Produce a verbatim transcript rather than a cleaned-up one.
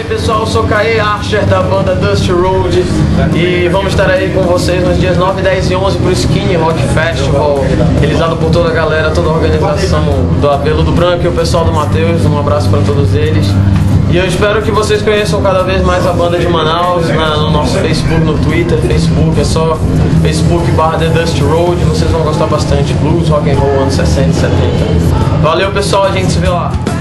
pessoal, eu sou Caê Archer da banda Dusty Road e vamos estar aí com vocês nos dias nove, dez e onze pro Skinny Rock Festival, realizado por toda a galera, toda a organização do Abelo do Branco e o pessoal do Matheus. Um abraço para todos eles. E eu espero que vocês conheçam cada vez mais a banda de Manaus na, no nosso Facebook, no Twitter, Facebook, é só Facebook barra The Dusty Road, vocês vão gostar bastante. Blues, rock and roll, anos sessenta e setenta. Valeu pessoal, a gente se vê lá.